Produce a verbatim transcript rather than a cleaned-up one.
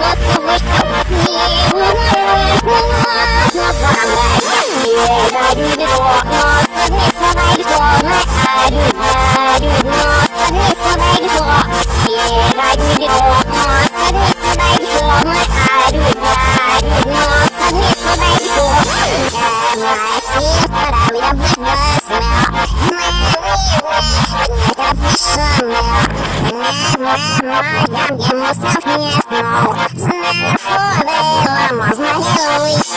Я не мусор не знал, знаю, что было, можно не